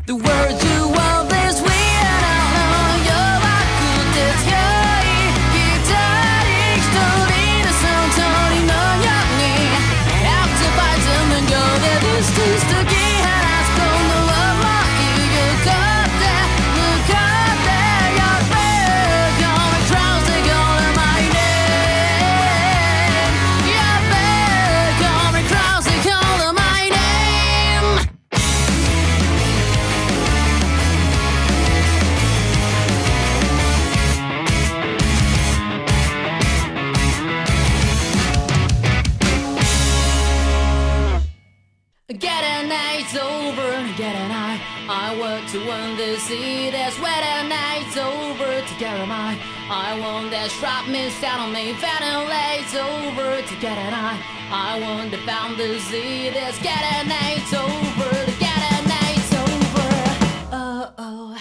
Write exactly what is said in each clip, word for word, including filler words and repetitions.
The words you want this way and I know you're back to this guy. Guitar, story, the sound, Tony, no, young. After fights and then go the distance to get us from the love like you got there. Look out there, your bed, gonna cross the goal of my name. Your bed, gonna cross the goal of my name. Get a night's over, get a night. I want to win the sea. That's when the night's over. Together, my I want that shrap miss out on me. Vanilla's over. Together, I I want to found the sea. That's get a night's over. Get a night's over. Oh oh.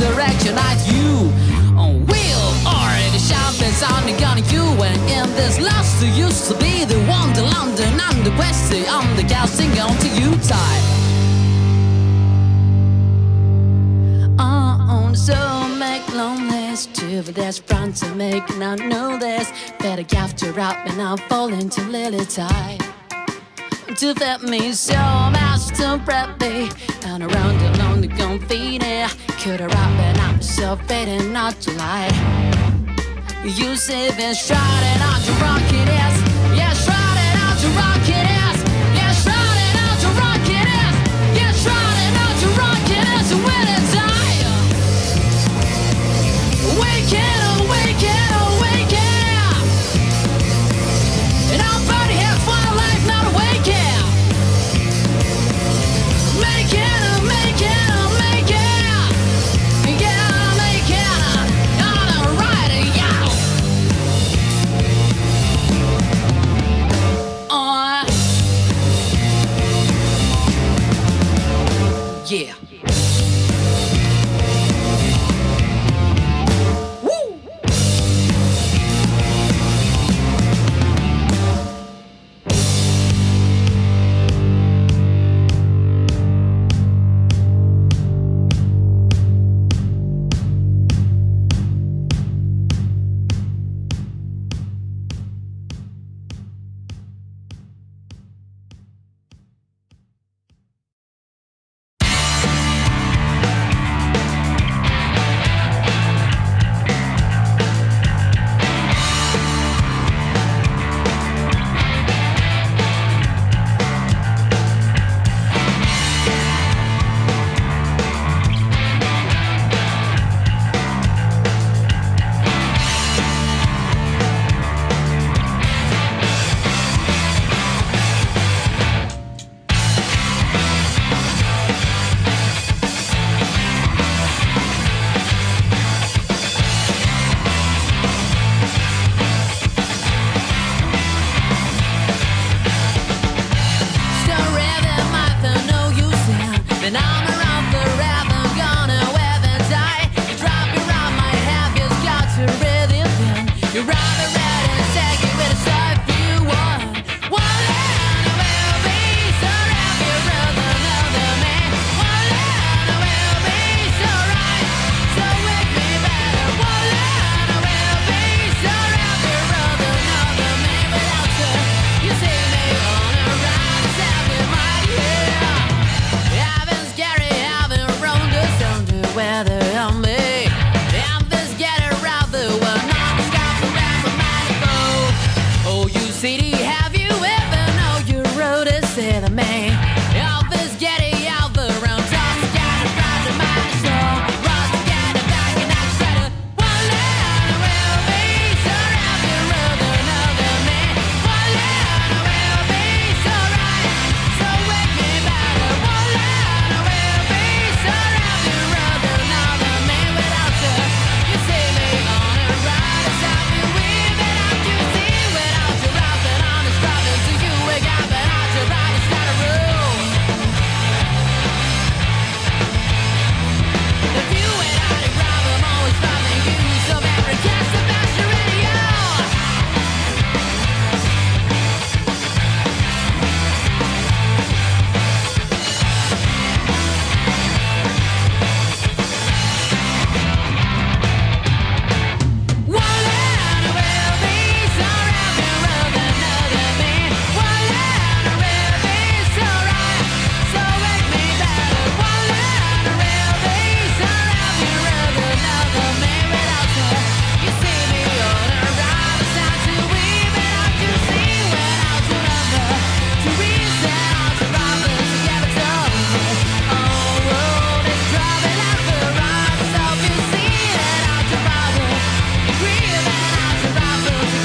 resurrection at you. On wheel or the sharpest on the gun you. And in this last you used to be the one, the London and the West. I'm the gal singing on to you tight. Uh, so make loneliness too, but that's front to make and I know this. Better get to rap and I'm falling to lily tide. To fit me so much to prep me and around alone the gun feeding. Could have rap and I'm so fading not to lie. You say this shrouded out to rock it is. Yeah, shrouded out to rock it is. Yeah, shrouded out to rock it is. Yeah, shrouded out to rock it is. When it's I awaken, awaken, awaken. And our body has one life, not awaken. Make it, make it, make it. Yeah, make it. On a ride, yeah. On. Yeah.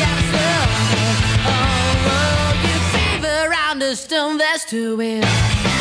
to it.